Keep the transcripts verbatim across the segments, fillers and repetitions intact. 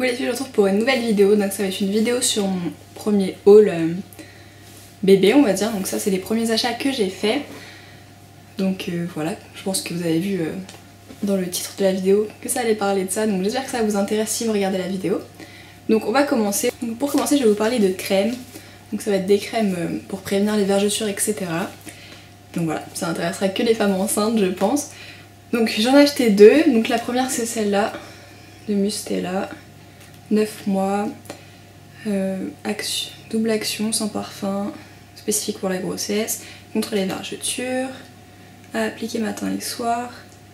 Coucou les filles, je vous retrouve pour une nouvelle vidéo. Donc ça va être une vidéo sur mon premier haul euh, bébé on va dire. Donc ça c'est les premiers achats que j'ai fait. Donc euh, voilà, je pense que vous avez vu euh, dans le titre de la vidéo que ça allait parler de ça. Donc j'espère que ça vous intéresse si vous regardez la vidéo. Donc on va commencer. Donc, pour commencer je vais vous parler de crèmes. Donc ça va être des crèmes euh, pour prévenir les vergetures, et cetera. Donc voilà, ça intéressera que les femmes enceintes je pense. Donc j'en ai acheté deux. Donc la première c'est celle-là de Mustela. neuf mois, euh, action, double action sans parfum, spécifique pour la grossesse, contre les vergetures, à appliquer matin et soir.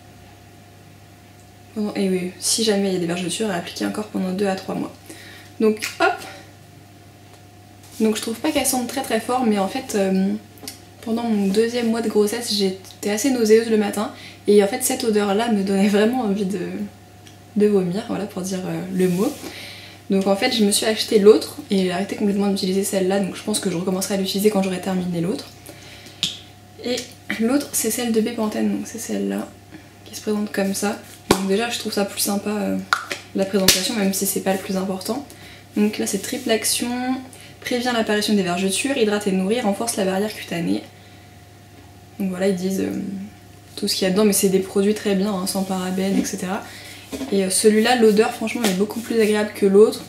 Pendant, et oui, si jamais il y a des vergetures, à appliquer encore pendant deux à trois mois. Donc hop. Donc je trouve pas qu'elle sente très très fort, mais en fait euh, pendant mon deuxième mois de grossesse j'étais assez nauséeuse le matin et en fait cette odeur là me donnait vraiment envie de, de vomir, voilà pour dire euh, le mot. Donc en fait je me suis acheté l'autre et j'ai arrêté complètement d'utiliser celle-là, donc je pense que je recommencerai à l'utiliser quand j'aurai terminé l'autre. Et l'autre c'est celle de Bepanthen, donc c'est celle-là qui se présente comme ça. Donc déjà je trouve ça plus sympa euh, la présentation, même si c'est pas le plus important. Donc là c'est triple action, prévient l'apparition des vergetures, hydrate et nourrit, renforce la barrière cutanée. Donc voilà ils disent euh, tout ce qu'il y a dedans, mais c'est des produits très bien, hein, sans parabènes, et cetera. Et celui-là, l'odeur franchement est beaucoup plus agréable que l'autre.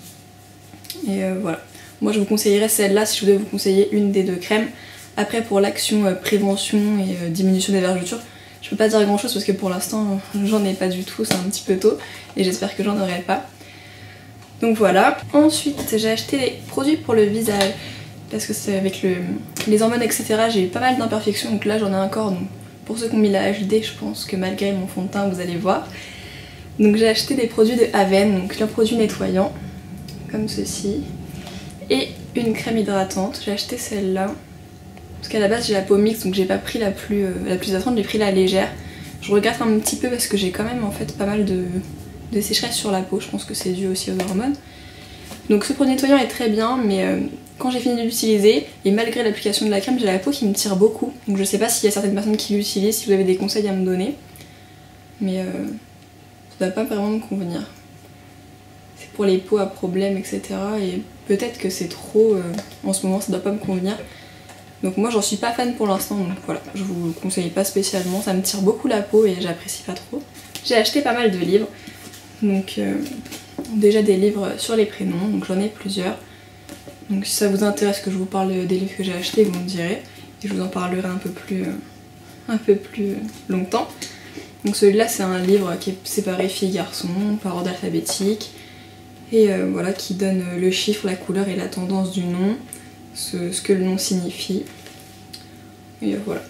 Et euh, voilà. Moi je vous conseillerais celle-là si je devais vous conseiller une des deux crèmes. Après pour l'action euh, prévention et euh, diminution des vergetures, je peux pas dire grand chose parce que pour l'instant j'en ai pas du tout, c'est un petit peu tôt. Et j'espère que j'en aurai pas. Donc voilà. Ensuite j'ai acheté des produits pour le visage. Parce que c'est avec le, les hormones et cetera j'ai eu pas mal d'imperfections. Donc là j'en ai encore. Donc pour ceux qui ont mis la H D, je pense que malgré mon fond de teint vous allez voir. Donc j'ai acheté des produits de Haven, donc leurs produits nettoyants, comme ceci, et une crème hydratante. J'ai acheté celle-là, parce qu'à la base j'ai la peau mixte, donc j'ai pas pris la plus, euh, la plus hydratante, j'ai pris la légère. Je regrette un petit peu parce que j'ai quand même en fait pas mal de, de sécheresse sur la peau, je pense que c'est dû aussi aux hormones. Donc ce produit nettoyant est très bien, mais euh, quand j'ai fini de l'utiliser, et malgré l'application de la crème, j'ai la peau qui me tire beaucoup. Donc je sais pas s'il y a certaines personnes qui l'utilisent, si vous avez des conseils à me donner. Mais... Euh... ça va pas vraiment me convenir. C'est pour les peaux à problème, et cetera. Et peut-être que c'est trop euh, en ce moment, ça doit pas me convenir. Donc moi j'en suis pas fan pour l'instant, donc voilà, je vous le conseille pas spécialement, ça me tire beaucoup la peau et j'apprécie pas trop. J'ai acheté pas mal de livres, donc euh, déjà des livres sur les prénoms, donc j'en ai plusieurs. Donc si ça vous intéresse que je vous parle des livres que j'ai achetés, vous me direz, et je vous en parlerai un peu plus, euh, un peu plus longtemps. Donc celui-là c'est un livre qui est séparé filles-garçons par ordre alphabétique et euh, voilà qui donne le chiffre, la couleur et la tendance du nom, ce, ce que le nom signifie. Et euh, voilà.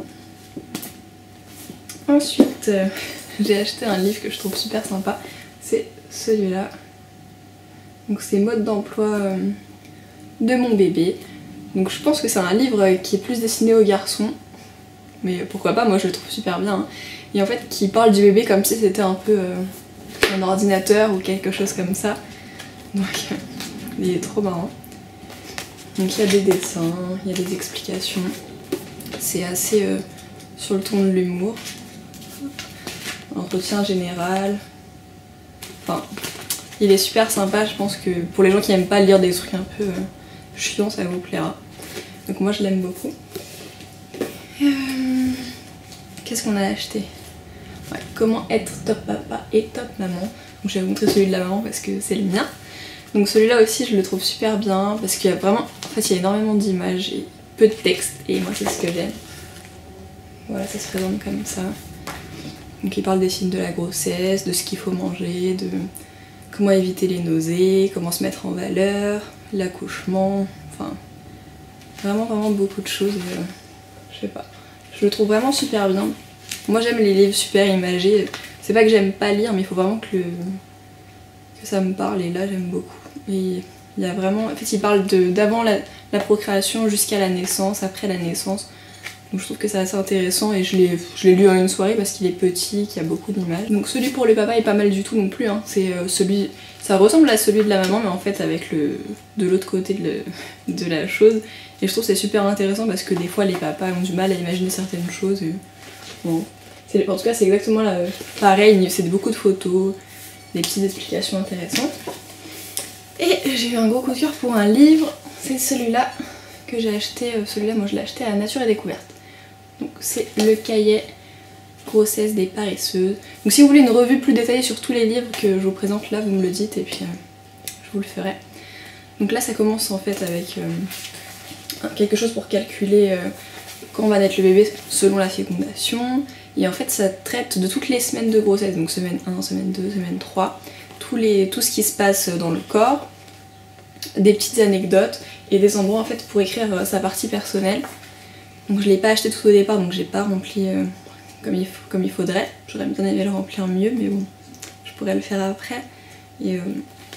Ensuite euh, j'ai acheté un livre que je trouve super sympa, c'est celui-là. Donc c'est mode d'emploi euh, de mon bébé. Donc je pense que c'est un livre qui est plus destiné aux garçons, mais pourquoi pas, moi je le trouve super bien. Hein. Et en fait qui parle du bébé comme si c'était un peu euh, un ordinateur ou quelque chose comme ça. Donc euh, il est trop marrant. Donc il y a des dessins, il y a des explications. C'est assez euh, sur le ton de l'humour. Entretien général. Enfin, il est super sympa, je pense que pour les gens qui n'aiment pas lire des trucs un peu euh, chiants, ça vous plaira. Donc moi je l'aime beaucoup. Euh... Qu'est-ce qu'on a acheté? Ouais, comment être top papa et top maman. Donc je vais vous montrer celui de la maman parce que c'est le mien. Donc celui-là aussi je le trouve super bien parce qu'il y a vraiment, en fait il y a énormément d'images et peu de texte et moi c'est ce que j'aime. Voilà, ça se présente comme ça. Donc il parle des signes de la grossesse, de ce qu'il faut manger, de comment éviter les nausées, comment se mettre en valeur, l'accouchement, enfin vraiment vraiment beaucoup de choses, euh, je sais pas. Je le trouve vraiment super bien. Moi j'aime les livres super imagés. C'est pas que j'aime pas lire, mais il faut vraiment que, le... que ça me parle. Et là j'aime beaucoup. Et il y a vraiment... En fait il parle d'avant la, la procréation jusqu'à la naissance, après la naissance. Donc je trouve que c'est assez intéressant et je l'ai lu en une soirée parce qu'il est petit, qu'il y a beaucoup d'images. Donc celui pour le papa est pas mal du tout non plus. Hein. C'est euh, celui... Ça ressemble à celui de la maman, mais en fait avec le de l'autre côté de, le... de la chose. Et je trouve que c'est super intéressant parce que des fois les papas ont du mal à imaginer certaines choses. Et... Bon. En tout cas c'est exactement la... pareil, c'est beaucoup de photos, des petites explications intéressantes. Et j'ai eu un gros coup de cœur pour un livre, c'est celui-là que j'ai acheté, celui-là moi je l'ai acheté à Nature et Découverte. Donc c'est le cahier Grossesse des paresseuses. Donc si vous voulez une revue plus détaillée sur tous les livres que je vous présente là, vous me le dites et puis euh, je vous le ferai. Donc là ça commence en fait avec euh, quelque chose pour calculer euh, quand va naître le bébé selon la fécondation. Et en fait ça traite de toutes les semaines de grossesse, donc semaine un, semaine deux, semaine trois, tous les, tout ce qui se passe dans le corps, des petites anecdotes et des endroits en fait pour écrire euh, sa partie personnelle. Donc je l'ai pas acheté tout au départ, donc j'ai pas rempli euh, comme, il comme il faudrait. J'aurais bien aimé le remplir mieux, mais bon, je pourrais le faire après. Et euh,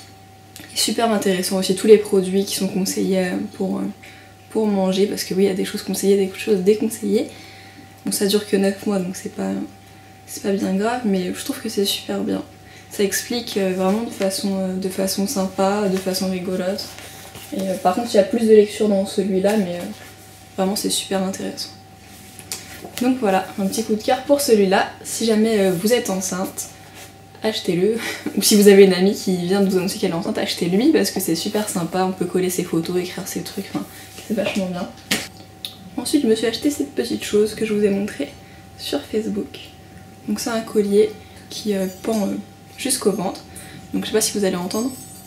super intéressant aussi, tous les produits qui sont conseillés pour, euh, pour manger, parce que oui, il y a des choses conseillées, des choses déconseillées. Bon, ça dure que neuf mois, donc c'est pas, c'est pas bien grave, mais je trouve que c'est super bien. Ça explique euh, vraiment de façon, euh, de façon sympa, de façon rigolote. Et euh, par contre, il y a plus de lecture dans celui-là, mais euh, vraiment c'est super intéressant. Donc voilà, un petit coup de cœur pour celui-là. Si jamais euh, vous êtes enceinte, achetez-le. Ou si vous avez une amie qui vient de vous annoncer qu'elle est enceinte, achetez-lui parce que c'est super sympa. On peut coller ses photos, écrire ses trucs, enfin, c'est vachement bien. Ensuite, je me suis acheté cette petite chose que je vous ai montrée sur Facebook. Donc c'est un collier qui euh, pend euh, jusqu'au ventre. Donc je sais pas si vous allez entendre.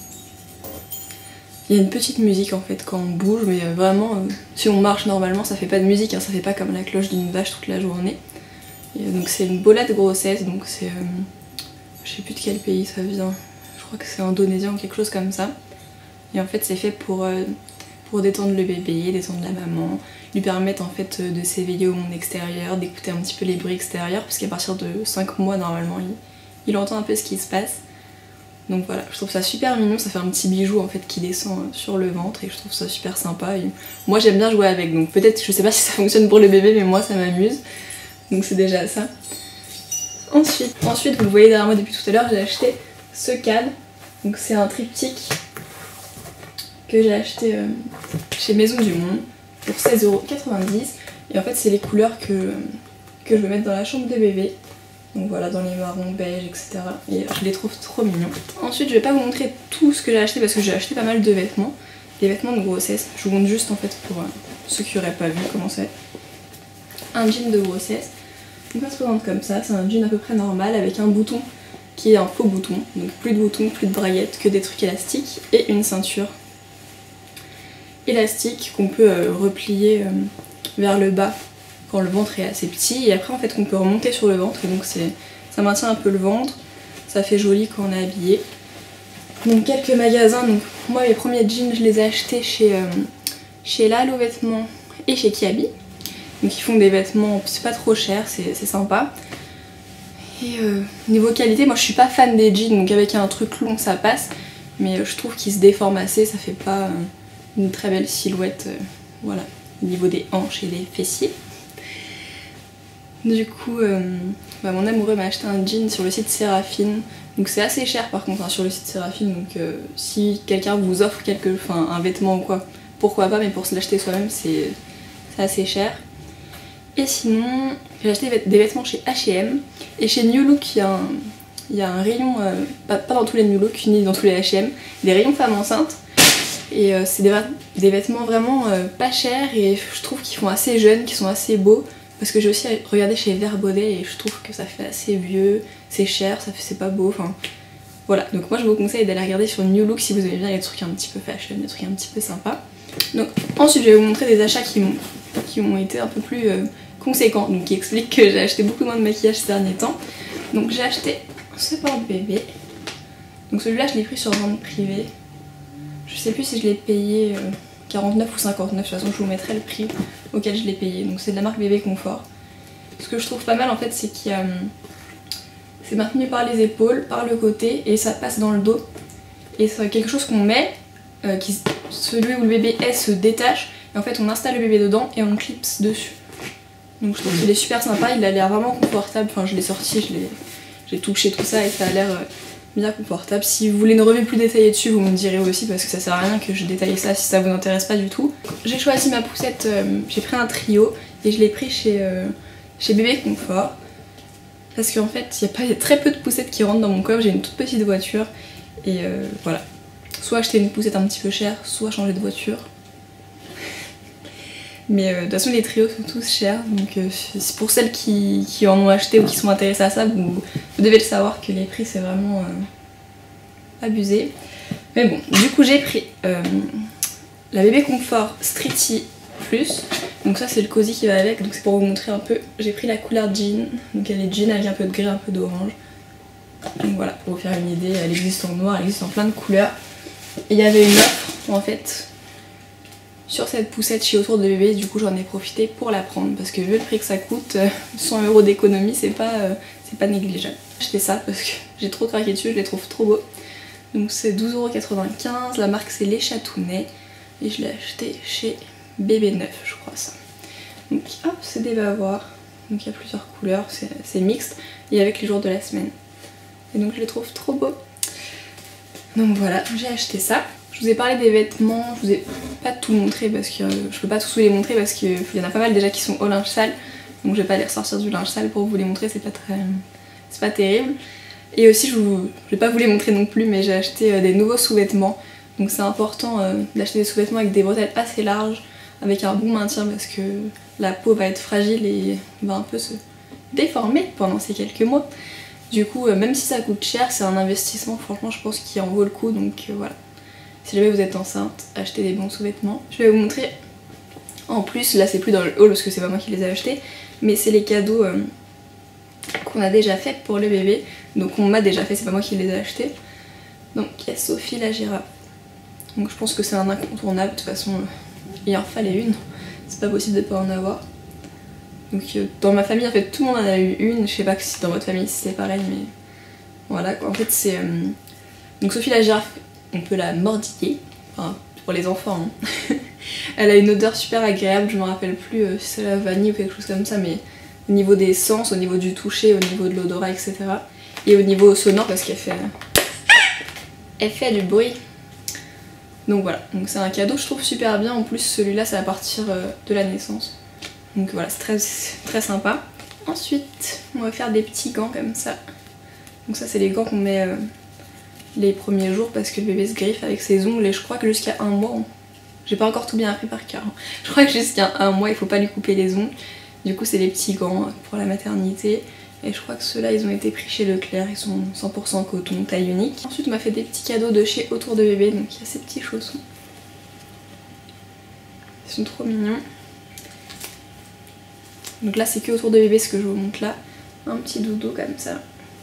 Il y a une petite musique en fait quand on bouge, mais vraiment, euh, si on marche normalement, ça fait pas de musique, hein, ça fait pas comme la cloche d'une vache toute la journée. Et, euh, donc c'est une bola de grossesse, donc c'est... Euh, je sais plus de quel pays ça vient, je crois que c'est indonésien ou quelque chose comme ça. Et en fait c'est fait pour, euh, pour détendre le bébé, détendre la maman, lui permettre en fait de s'éveiller au monde extérieur, d'écouter un petit peu les bruits extérieurs, parce qu'à partir de cinq mois normalement il, il entend un peu ce qui se passe. Donc voilà, je trouve ça super mignon, ça fait un petit bijou en fait qui descend sur le ventre et je trouve ça super sympa. Et moi j'aime bien jouer avec, donc peut-être, je sais pas si ça fonctionne pour le bébé, mais moi ça m'amuse. Donc c'est déjà ça. Ensuite, ensuite, vous le voyez derrière moi depuis tout à l'heure, j'ai acheté ce cadre. Donc c'est un triptyque que j'ai acheté euh, chez Maison du Monde pour seize euros quatre-vingt-dix. Et en fait c'est les couleurs que, que je veux mettre dans la chambre de bébé. Donc voilà, dans les marrons, beige, et cetera. Et je les trouve trop mignons. Ensuite, je vais pas vous montrer tout ce que j'ai acheté parce que j'ai acheté pas mal de vêtements. Des vêtements de grossesse. Je vous montre juste en fait pour euh, ceux qui auraient pas vu comment c'est. Un jean de grossesse. Donc ça se présente comme ça. C'est un jean à peu près normal avec un bouton qui est un faux bouton. Donc plus de boutons, plus de braguettes, que des trucs élastiques. Et une ceinture élastique qu'on peut euh, replier euh, vers le bas quand le ventre est assez petit, et après en fait qu'on peut remonter sur le ventre, et donc ça maintient un peu le ventre, ça fait joli quand on est habillé. Donc quelques magasins, donc moi mes premiers jeans je les ai achetés chez, euh, chez Lalo Vêtements et chez Kiabi. Donc ils font des vêtements, c'est pas trop cher, c'est sympa. Et euh, niveau qualité, moi je suis pas fan des jeans, donc avec un truc long ça passe, mais euh, je trouve qu'ils se déforment assez, ça fait pas euh, une très belle silhouette, euh, voilà, au niveau des hanches et des fessiers. Du coup, euh, bah mon amoureux m'a acheté un jean sur le site Séraphine. Donc c'est assez cher par contre hein, sur le site Séraphine. Donc euh, si quelqu'un vous offre quelque, enfin, un vêtement ou quoi, pourquoi pas, mais pour se l'acheter soi-même c'est assez cher. Et sinon, j'ai acheté des vêtements chez H et M. Et chez New Look, il y a un, il y a un rayon, euh, pas, pas dans tous les New Look, ni dans tous les H et M, des rayons femmes enceintes. Et euh, c'est des, des vêtements vraiment euh, pas chers et je trouve qu'ils font assez jeunes, qu'ils sont assez beaux. Parce que j'ai aussi regardé chez Verbaudet et je trouve que ça fait assez vieux, c'est cher, ça fait c'est pas beau, enfin voilà. Donc moi je vous conseille d'aller regarder sur New Look si vous aimez bien les trucs un petit peu fashion, les trucs un petit peu sympas. Donc ensuite je vais vous montrer des achats qui m'ont qui ont été un peu plus euh, conséquents, donc qui expliquent que j'ai acheté beaucoup moins de maquillage ces derniers temps. Donc j'ai acheté ce porte-bébé. Donc celui-là je l'ai pris sur vente privée. Je sais plus si je l'ai payé euh, quarante-neuf ou cinquante-neuf, de toute façon je vous mettrai le prix auquel je l'ai payé. Donc c'est de la marque Bébé Confort. Ce que je trouve pas mal en fait c'est qu'il y a... c'est maintenu par les épaules, par le côté et ça passe dans le dos. Et c'est quelque chose qu'on met, euh, qui, celui où le bébé est se détache et en fait on installe le bébé dedans et on clipse dessus. Donc je trouve qu'il est super sympa, il a l'air vraiment confortable. Enfin je l'ai sorti, j'ai touché tout ça et ça a l'air... Euh, bien confortable. Si vous voulez une revue plus détaillée dessus, vous me direz aussi parce que ça sert à rien que je détaille ça si ça vous intéresse pas du tout. J'ai choisi ma poussette, euh, j'ai pris un trio et je l'ai pris chez, euh, chez Bébé Confort parce qu'en fait il y a pas y a très peu de poussettes qui rentrent dans mon coffre, j'ai une toute petite voiture et euh, voilà. soit acheter une poussette un petit peu chère, soit changer de voiture. Mais euh, de toute façon les trios sont tous chers, donc euh, c'est pour celles qui, qui en ont acheté ou qui sont intéressées à ça, vous, vous devez le savoir que les prix c'est vraiment euh, abusé. Mais bon, du coup j'ai pris euh, la Bébé Confort Streety Plus, donc ça c'est le cosy qui va avec, donc c'est pour vous montrer un peu. J'ai pris la couleur jean, donc elle est jean avec un peu de gris, un peu d'orange. Donc voilà, pour vous faire une idée, elle existe en noir, elle existe en plein de couleurs. Et il y avait une offre en fait sur cette poussette chez Autour de Bébé, du coup j'en ai profité pour la prendre parce que vu le prix que ça coûte, cent euros d'économie c'est pas, euh, c'est pas négligeable. J'ai acheté ça parce que j'ai trop craqué dessus, je les trouve trop beaux. Donc c'est douze euros quatre-vingt-quinze, la marque c'est Les Chatounets et je l'ai acheté chez Bébé Neuf je crois ça. Donc hop, c'est des bavoirs, donc il y a plusieurs couleurs, c'est mixte et avec les jours de la semaine. Et donc je les trouve trop beaux. Donc voilà, j'ai acheté ça. Je vous ai parlé des vêtements, je vous ai pas tout montré parce que euh, je peux pas tous vous les montrer parce qu'il y en a pas mal déjà qui sont au linge sale. Donc je vais pas les ressortir du linge sale pour vous les montrer, c'est pas très... c'est pas terrible. Et aussi je, vous... je vais pas vous les montrer non plus, mais j'ai acheté euh, des nouveaux sous-vêtements. Donc c'est important euh, d'acheter des sous-vêtements avec des bretelles assez larges, avec un bon maintien parce que la peau va être fragile et va un peu se déformer pendant ces quelques mois. Du coup, euh, même si ça coûte cher, c'est un investissement franchement je pense qui en vaut le coup, donc euh, voilà. Si jamais vous êtes enceinte, achetez des bons sous-vêtements. Je vais vous montrer en plus, là c'est plus dans le haul parce que c'est pas moi qui les ai achetés, mais c'est les cadeaux euh, qu'on a déjà fait pour le bébé. Donc on m'a déjà fait, c'est pas moi qui les ai achetés. Donc il y a Sophie la girafe. Donc je pense que c'est un incontournable, de toute façon il en fallait une, c'est pas possible de pas en avoir. Donc euh, dans ma famille en fait tout le monde en a eu une, je sais pas si dans votre famille c'est pareil, mais voilà quoi. En fait c'est... Euh... Donc Sophie la girafe, on peut la mordiller, enfin pour les enfants hein. Elle a une odeur super agréable, je me rappelle plus euh, si c'est la vanille ou quelque chose comme ça, mais au niveau des sens, au niveau du toucher, au niveau de l'odorat, et cetera. Et au niveau sonore parce qu'elle fait... elle fait du bruit. Donc voilà, donc c'est un cadeau je trouve super bien, en plus celui-là c'est à partir euh, de la naissance. Donc voilà, c'est très, très sympa. Ensuite, on va faire des petits gants comme ça. Donc ça c'est les gants qu'on met... Euh, les premiers jours parce que le bébé se griffe avec ses ongles et je crois que jusqu'à un mois, on... j'ai pas encore tout bien appris par cœur, hein. Je crois que jusqu'à un mois il faut pas lui couper les ongles, du coup c'est les petits gants pour la maternité et je crois que ceux-là ils ont été pris chez Leclerc, ils sont cent pour cent coton, taille unique. Ensuite on m'a fait des petits cadeaux de chez Autour de Bébé, donc il y a ces petits chaussons, ils sont trop mignons. Donc là c'est que Autour de Bébé ce que je vous montre là, un petit doudou comme ça.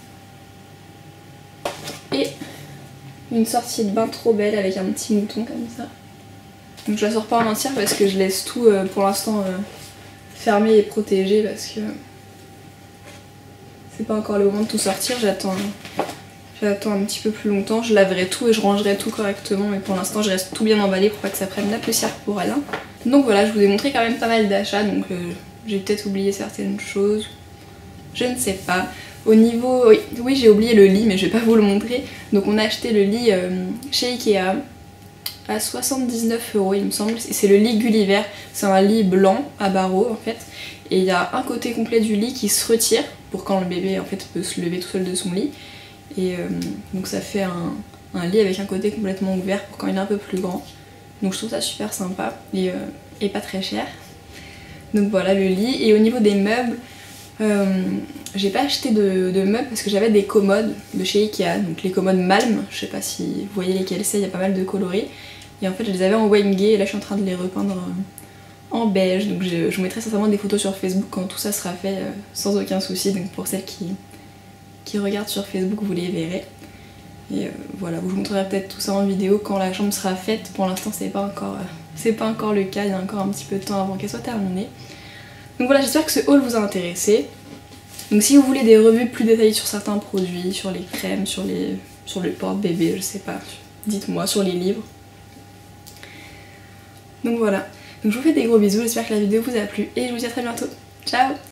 Et une sortie de bain trop belle avec un petit mouton comme ça. Donc je la sors pas en entière parce que je laisse tout euh, pour l'instant euh, fermé et protégé parce que c'est pas encore le moment de tout sortir, j'attends j'attends un petit peu plus longtemps, je laverai tout et je rangerai tout correctement, mais pour l'instant je reste tout bien emballé pour pas que ça prenne la poussière pour elle. Donc voilà, je vous ai montré quand même pas mal d'achats, donc euh, j'ai peut-être oublié certaines choses, je ne sais pas. Au niveau... Oui, oui j'ai oublié le lit mais je vais pas vous le montrer. Donc on a acheté le lit euh, chez Ikea à soixante-dix-neuf euros il me semble. C'est le lit Gulliver, c'est un lit blanc à barreaux en fait. Et il y a un côté complet du lit qui se retire pour quand le bébé en fait peut se lever tout seul de son lit. Et euh, donc ça fait un, un lit avec un côté complètement ouvert pour quand il est un peu plus grand. Donc je trouve ça super sympa et, euh, et pas très cher. Donc voilà le lit. Et au niveau des meubles, Euh, j'ai pas acheté de, de meubles parce que j'avais des commodes de chez Ikea, donc les commodes Malm, je sais pas si vous voyez lesquelles c'est, il y a pas mal de coloris. Et en fait je les avais en Wenge et là je suis en train de les repeindre en beige, donc je, je vous mettrai certainement des photos sur Facebook quand tout ça sera fait euh, sans aucun souci, donc pour celles qui, qui regardent sur Facebook vous les verrez. Et euh, voilà, je vous montrerai peut-être tout ça en vidéo quand la chambre sera faite, pour l'instant c'est pas encore, euh, c'est pas encore le cas, il y a encore un petit peu de temps avant qu'elle soit terminée. Donc voilà, j'espère que ce haul vous a intéressé. Donc si vous voulez des revues plus détaillées sur certains produits, sur les crèmes, sur les sur le porte-bébé, je sais pas, dites-moi, sur les livres. Donc voilà, donc je vous fais des gros bisous, j'espère que la vidéo vous a plu et je vous dis à très bientôt. Ciao!